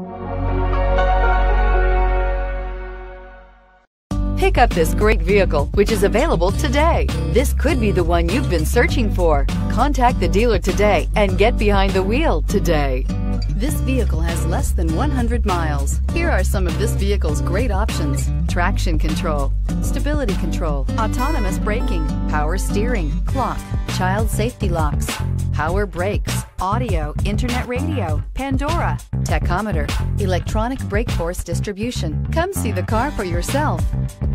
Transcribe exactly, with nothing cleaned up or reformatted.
Pick up this great vehicle, which is available today. This could be the one you've been searching for. Contact the dealer today and get behind the wheel today. This vehicle has less than one hundred miles. Here are some of this vehicle's great options: traction control, stability control, autonomous braking, power steering, clock, child safety locks, power brakes, audio, internet radio, Pandora, tachometer, electronic brake force distribution. Come see the car for yourself.